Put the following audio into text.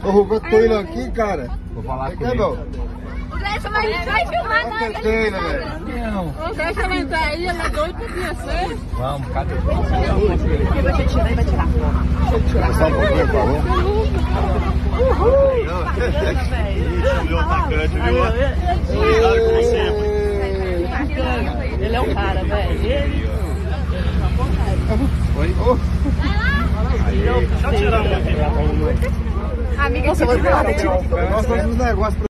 O Taylor aqui, cara. Vou falar com ele. O Gleison vai filmar nós. Deixa ela entrar aí, ela é doida pra conhecer. Vamos, cadê? Ele vai te tirar e vai tirar foto. Só um pouquinho, por favor. Olhou o atacante, viu? Ele é um cara, velho. Oi? Deixa eu tirar um aqui. Amiga, você vai ver. Nós fazemos um negócio.